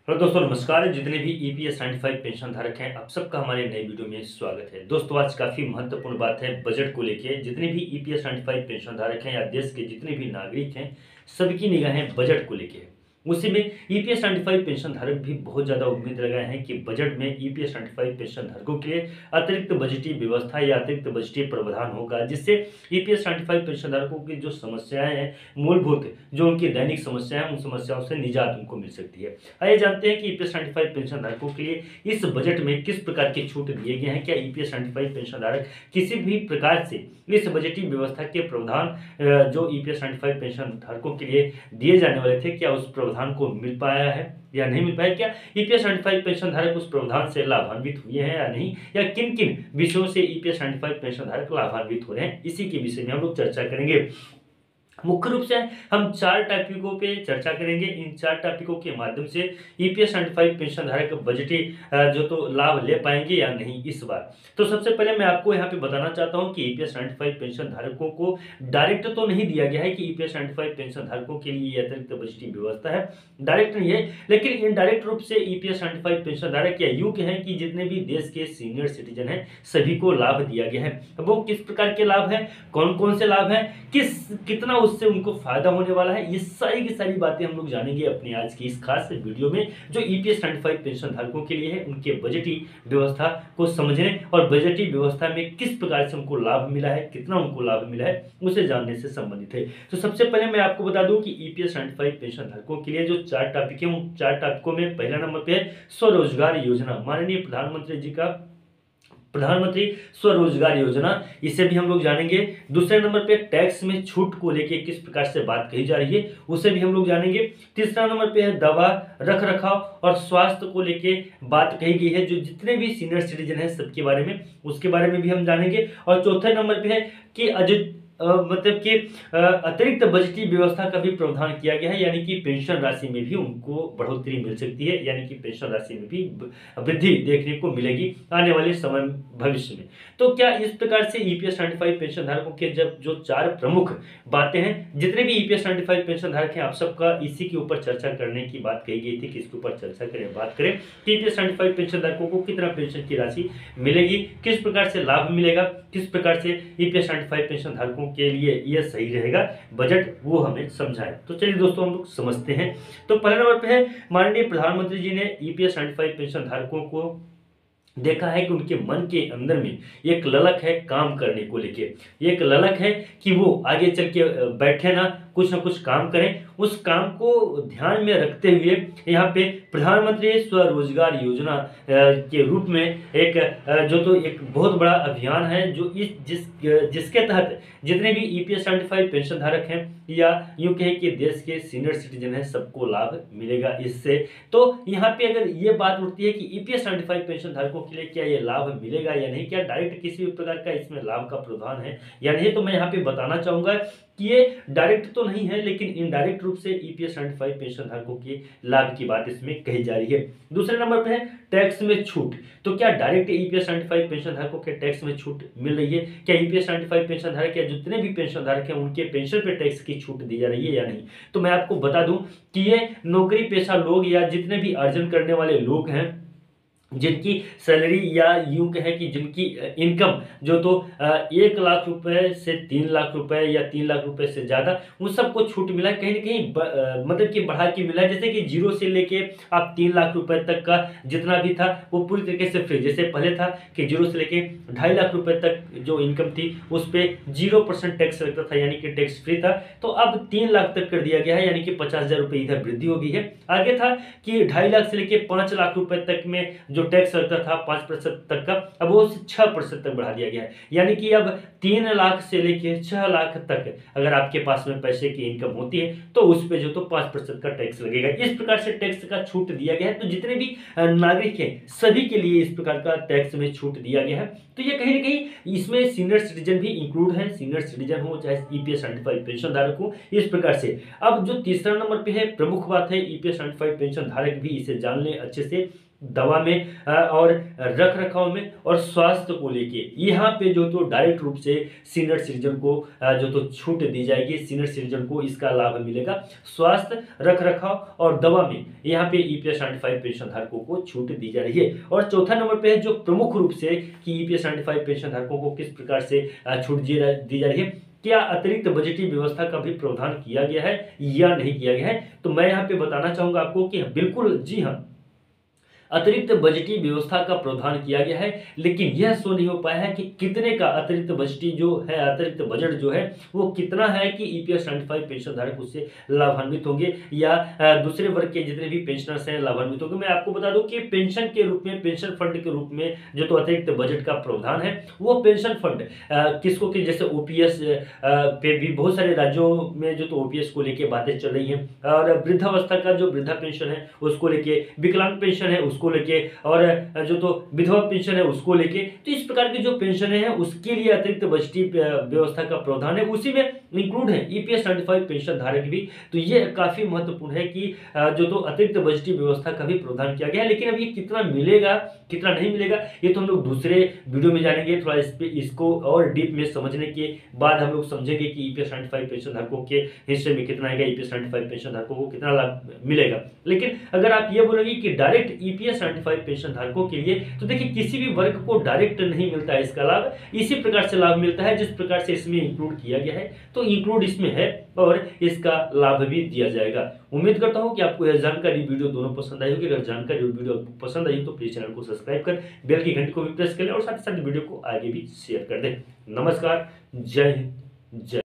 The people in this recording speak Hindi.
हेलो दोस्तों, नमस्कार। जितने भी ईपीएस 95 पेंशन धारक हैं, आप सबका हमारे नए वीडियो में स्वागत है। दोस्तों, आज काफ़ी महत्वपूर्ण बात है बजट को लेके। जितने भी ईपीएस 95 पेंशन धारक हैं या देश के जितने भी नागरिक हैं, सबकी निगाहें बजट को लेके है। उसी में ईपीएस 95 पेंशन धारक भी बहुत ज़्यादा उम्मीद लगाए हैं कि बजट में ईपीएस 95 पेंशन धारकों के लिए अतिरिक्त बजटीय व्यवस्था या अतिरिक्त बजटीय प्रावधान होगा, जिससे ईपीएस 95 पेंशन धारकों की जो समस्याएं हैं, मूलभूत जो उनकी दैनिक समस्याएं हैं, उन समस्याओं से निजात उनको मिल सकती है। आइए जानते हैं कि ईपीएस 95 पेंशन धारकों के लिए इस बजट में किस प्रकार के छूट दिए गए हैं। क्या ईपीएस 95 पेंशन धारक किसी भी प्रकार से इस बजटीय व्यवस्था के प्रावधान जो ईपीएस 95 पेंशन धारकों के लिए दिए जाने वाले थे, क्या उस प्रावधान को मिल पाया है या नहीं मिल पाया? क्या ईपीएस 95 पेंशन धारक उस प्रावधान से लाभान्वित हुए हैं या नहीं, या किन किन विषयों से ईपीएस 95 पेंशन धारक लाभान्वित हो रहे हैं, इसी के विषय में हम लोग चर्चा करेंगे। मुख्य रूप से हम 4 टॉपिकों पे चर्चा करेंगे। इन 4 टॉपिकों के माध्यम से ईपीएस 95 पेंशन धारक बजटीय जो तो लाभ ले पाएंगे या नहीं इस बार। तो सबसे पहले मैं आपको यहाँ पे बताना चाहता हूँ कि ईपीएस 95 पेंशन धारकों को डायरेक्ट तो नहीं दिया गया है कि ईपीएस 95 पेंशन धारकों के लिए ये अतिरिक्त बजटीय व्यवस्था है, डायरेक्ट नहीं है, लेकिन इनडायरेक्ट रूप से ईपीएस 95 पेंशन धारक या यूं कहें कि जितने भी देश के सीनियर सिटीजन हैं, सभी को लाभ दिया गया है। वो किस प्रकार के लाभ है, कौन कौन से लाभ है, कितना उससे उनको फायदा होने वाला है, ये सारी की सारी बातें हम लोग जानेंगे अपनी आज की इस खास वीडियो में, जो ईपीएस 95 पेंशन धारकों के लिए है। उनके बजटीय व्यवस्था को समझने और बजटीय व्यवस्था में किस प्रकार से उनको लाभ मिला है, कितना उनको लाभ मिला है, उसे जानने से संबंधित है। तो सबसे पहले मैं आपको बता दूं कि ईपीएस 95 पेंशन धारकों के लिए जो 4 टॉपिक है, उन 4 टॉपिकों में पहला नंबर पे है स्वरोजगार योजना। माननीय प्रधानमंत्री जी का प्रधानमंत्री स्वरोजगार योजना, इसे भी हम लोग जानेंगे। दूसरे नंबर पे टैक्स में छूट को लेके किस प्रकार से बात कही जा रही है, उसे भी हम लोग जानेंगे। तीसरा नंबर पे है दवा, रख रखाव और स्वास्थ्य को लेके बात कही गई है, जो जितने भी सीनियर सिटीजन हैं सबके बारे में, उसके बारे में भी हम जानेंगे। और चौथे नंबर पे है कि मतलब कि अतिरिक्त बजटीय व्यवस्था का भी प्रावधान किया गया है, यानी कि पेंशन राशि में भी उनको बढ़ोतरी मिल सकती है, यानी कि पेंशन राशि में भी वृद्धि देखने को मिलेगी आने वाले समय भविष्य में। तो क्या इस प्रकार से ईपीएस 95 पेंशन धारकों के जब जो 4 प्रमुख बातें हैं, जितने भी ईपीएस 95 पेंशन धारक हैं, आप सबका इसी के ऊपर चर्चा करने की बात कही गई थी कि इसके ऊपर चर्चा करें, बात करें कि ईपीएस 95 पेंशन धारकों को कितना पेंशन की राशि मिलेगी, किस प्रकार से लाभ मिलेगा, किस प्रकार से ईपीएस 95 पेंशन धारकों के लिए यह सही रहेगा बजट, वो हमें समझाएं। तो चलिए दोस्तों, हम लोग समझते हैं। तो पहले नंबर पे है, माननीय प्रधानमंत्री जी ने ईपीएस 95 पेंशन धारकों को देखा है कि उनके मन के अंदर में एक ललक है काम करने को लेके, एक ललक है कि वो आगे चल के बैठे ना कुछ काम करें। उस काम को ध्यान में रखते हुए यहाँ पे प्रधानमंत्री स्वरोजगार योजना के रूप में एक जो तो एक बहुत बड़ा अभियान है, जो जिसके तहत जितने भी ईपीएस 75 पेंशन धारक हैं या यूं कहे कि देश के सीनियर सिटीजन हैं, सबको लाभ मिलेगा इससे। तो यहाँ पे अगर ये बात उठती है कि ईपीएस 95 पेंशन धारकों के लिए क्या ये लाभ मिलेगा या नहीं, क्या डायरेक्ट किसी भी प्रकार का इसमें लाभ का प्रावधान है या नहीं, तो मैं यहाँ पे बताना चाहूंगा कि ये डायरेक्ट तो नहीं है, लेकिन इनडायरेक्ट रूप से ईपीएस 95 पेंशन धारकों के लाभ की बात इसमें कही जा रही है। दूसरे नंबर पे है टैक्स में छूट। तो क्या डायरेक्ट ईपीएस 95 पेंशन धारकों के टैक्स में छूट मिल रही है? क्या ईपीएस 95 पेंशन धारक या जितने भी पेंशन धारक हैं उनके पेंशन पे टैक्स की छूट दी जा रही है या नहीं? तो मैं आपको बता दूं कि ये नौकरी पेशा लोग या जितने भी अर्जन करने वाले लोग हैं, जिनकी सैलरी या यूं कहें कि जिनकी इनकम जो तो 1 लाख रुपए से 3 लाख रुपए या 3 लाख रुपए से ज़्यादा, उन सबको छूट मिला है। कहीं ना कहीं मतलब कि बढ़ा के मिला है। जैसे कि 0 से लेके आप 3 लाख रुपए तक का जितना भी था वो पूरी तरीके से फ्री। जैसे पहले था कि 0 से लेके 2.5 लाख रुपए तक जो इनकम थी उस पर 0% टैक्स लगता था, यानी कि टैक्स फ्री था। तो अब 3 लाख तक कर दिया गया है, यानी कि 50,000 रुपये इधर वृद्धि हो गई है। आगे था कि 2.5 लाख से लेके 5 लाख रुपए तक में जो टैक्स लगता था 5% तक का, अब वो 6% तक बढ़ा दिया गया है। यानी कि अब 3 लाख से लेके 6 लाख तक अगर आपके पास में पैसे की इनकम होती है तो उस पे जो तो 5% का टैक्स लगेगा। इस प्रकार से टैक्स का छूट दिया गया है। तो जितने भी नागरिक हैं सभी के लिए इस प्रकार का टैक्स में छूट दिया गया है। तो ये कहीं ना कहीं इसमें सीनियर सिटीजन भी इंक्लूड है, सीनियर सिटीजन हो चाहे ईपीएस 95 पेंशन धारक हो, इस प्रकार से। अब जो तीसरा नंबर पे है, प्रमुख बात है, ईपीएस 95 पेंशन धारक भी इसे जान ले अच्छे से दवा में और रख रखाव में और स्वास्थ्य को लेके यहाँ पे जो तो डायरेक्ट रूप से सीनियर सिटीजन को जो तो छूट दी जाएगी, सीनियर सिटीजन को इसका लाभ मिलेगा। स्वास्थ्य, रख रखाव और दवा में यहाँ पे ईपीएस 95 पेंशन धारकों को छूट दी जा रही है। और चौथा नंबर पे है जो प्रमुख रूप से कि ईपीएस 95 पेंशन धारकों को किस प्रकार से छूट दी जा रही है, क्या अतिरिक्त बजटीय व्यवस्था का भी प्रावधान किया गया है या नहीं किया गया है। तो मैं यहाँ पे बताना चाहूंगा आपको कि बिल्कुल जी हाँ, अतिरिक्त बजटीय व्यवस्था का प्रावधान किया गया है, लेकिन यह शो नहीं हो पाया है कि कितने का अतिरिक्त बजटीय जो है, अतिरिक्त बजट जो है वो कितना है कि ईपीएस 95 पेंशन धारक उससे लाभान्वित होंगे या दूसरे वर्ग के जितने भी पेंशनर्स हैं लाभान्वित होंगे। मैं आपको बता दूं कि पेंशन के रूप में, पेंशन फंड के रूप में जो तो अतिरिक्त बजट का प्रावधान है वो पेंशन फंड किसको कि जैसे ओपीएस पे भी बहुत सारे राज्यों में जो तो ओपीएस को लेके बातें चल रही हैं, और वृद्धावस्था का जो वृद्धा पेंशन है उसको लेके, विकलांग पेंशन है उसको लेके, और जो तो विधवा पेंशन है उसको लेके, तो इस प्रकार की जो पेंशन है उसके लिए अतिरिक्त बजटीय व्यवस्था का प्रावधान है, उसी में इंक्लूड है ईपीएस 95 पेंशन धारक भी। तो ये काफी महत्वपूर्ण है कि जो तो अतिरिक्त बजटीय व्यवस्था का भी प्रावधान किया गया है। लेकिन अब ये कितना मिलेगा कितना नहीं मिलेगा ये तो हम लोग दूसरे वीडियो में जानेंगे। थोड़ा इसको और डीप में समझने के बाद हम लोग समझेंगे कि ईपीएस 95 पेंशन धारकों के हिस्से में कितना आएगा, ईपीएस 95 पेंशन धारकों को कितना लाभ मिलेगा। लेकिन अगर आप ये बोलोगे कि डायरेक्ट ईपीएस 95 पेंशन धारकों के लिए, तो देखिए किसी भी वर्ग को डायरेक्ट नहीं मिलता है इसका लाभ, इसी प्रकार से लाभ मिलता है जिस प्रकार से इसमें इंक्लूड किया गया है। तो इंक्लूड इसमें है और इसका लाभ भी दिया जाएगा। उम्मीद करता हूं कि आपको यह जानकारी वीडियो दोनों पसंद आई होगी। अगर जानकारी और वीडियो आपको पसंद आई तो प्लीज चैनल को सब्सक्राइब कर बेल की घंटी को भी प्रेस कर लें और साथ ही साथ वीडियो को आगे भी शेयर कर दें। नमस्कार, जय हिंद, जय